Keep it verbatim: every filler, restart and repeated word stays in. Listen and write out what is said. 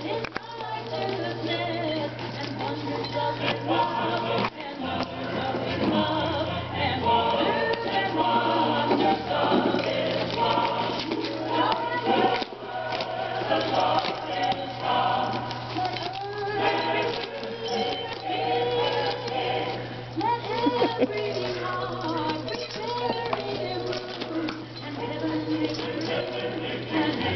in righteousness, and wonders of His love, and wonders of His love, and wonders and wonders of His love. The Lord is come. Let every heart be filled with Him, and heaven be filled, and